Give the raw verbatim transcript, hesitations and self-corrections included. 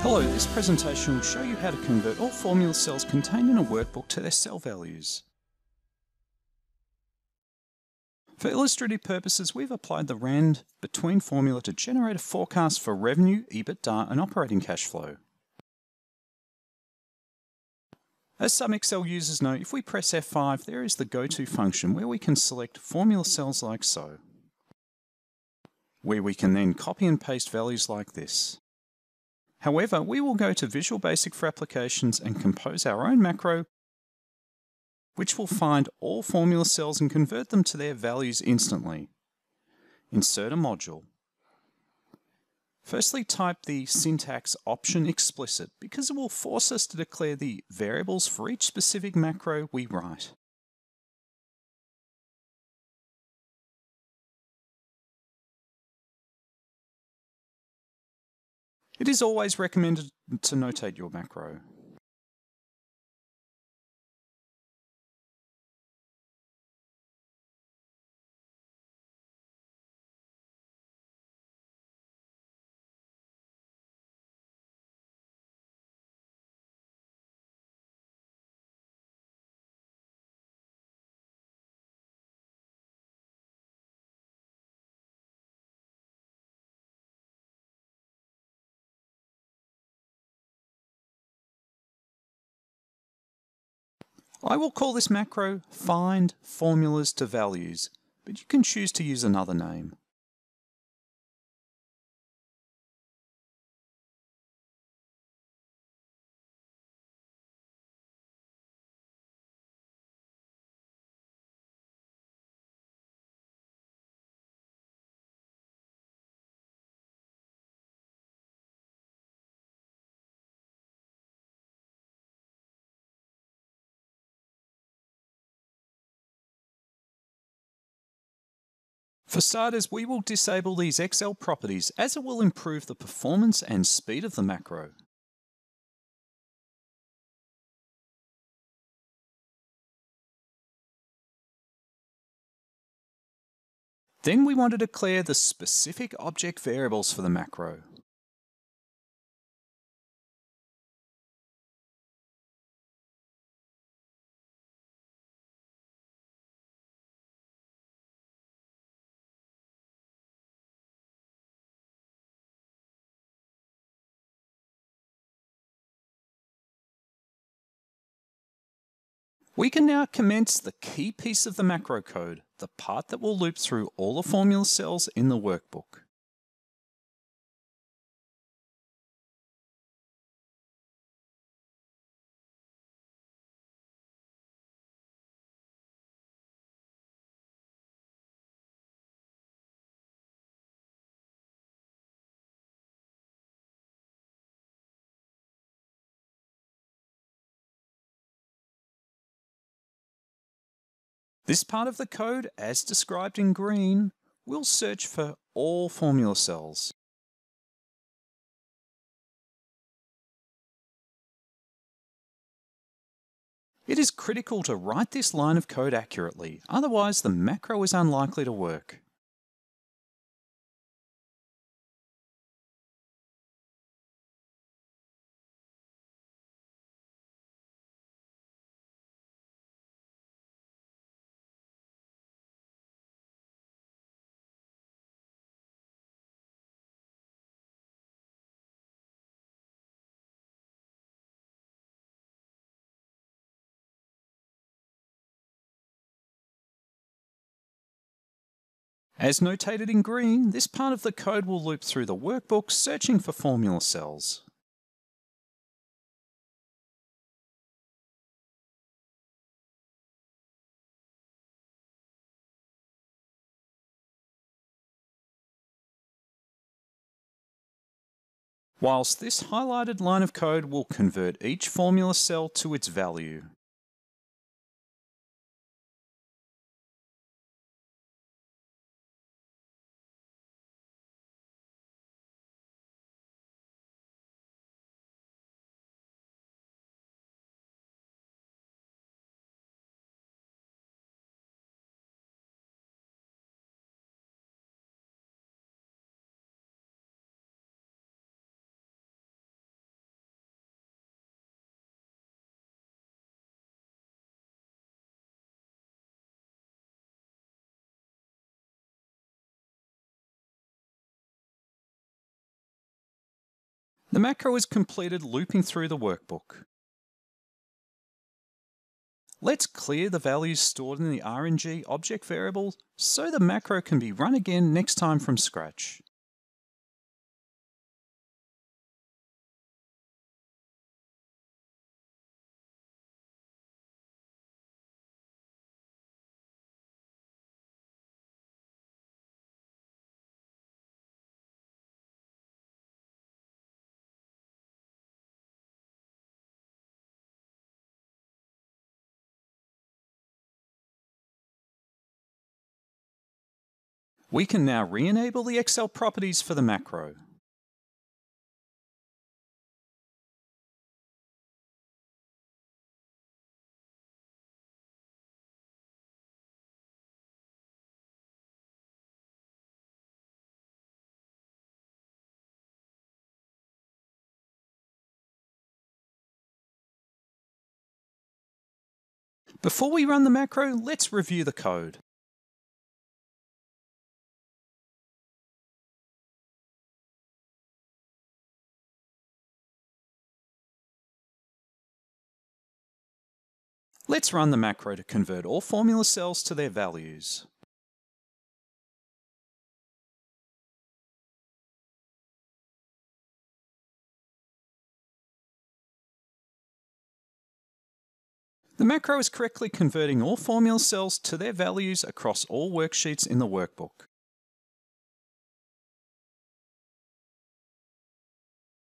Hello, this presentation will show you how to convert all formula cells contained in a workbook to their cell values. For illustrative purposes, we've applied the RAND between formula to generate a forecast for revenue, EBITDA and operating cash flow. As some Excel users know, if we press F five, there is the go-to function where we can select formula cells like so, where we can then copy and paste values like this. However, we will go to Visual Basic for applications and compose our own macro, which will find all formula cells and convert them to their values instantly. Insert a module. Firstly, type the syntax option explicit because it will force us to declare the variables for each specific macro we write. It is always recommended to notate your macro. I will call this macro Find Formulas to Values, but you can choose to use another name. For starters, we will disable these Excel properties as it will improve the performance and speed of the macro. Then we want to declare the specific object variables for the macro. We can now commence the key piece of the macro code, the part that will loop through all the formula cells in the workbook. This part of the code, as described in green, will search for all formula cells. It is critical to write this line of code accurately, otherwise the macro is unlikely to work. As notated in green, this part of the code will loop through the workbook searching for formula cells. Whilst this highlighted line of code will convert each formula cell to its value. The macro is completed looping through the workbook. Let's clear the values stored in the R N G object variable so the macro can be run again next time from scratch. We can now re-enable the Excel properties for the macro. Before we run the macro, let's review the code. Let's run the macro to convert all formula cells to their values. The macro is correctly converting all formula cells to their values across all worksheets in the workbook.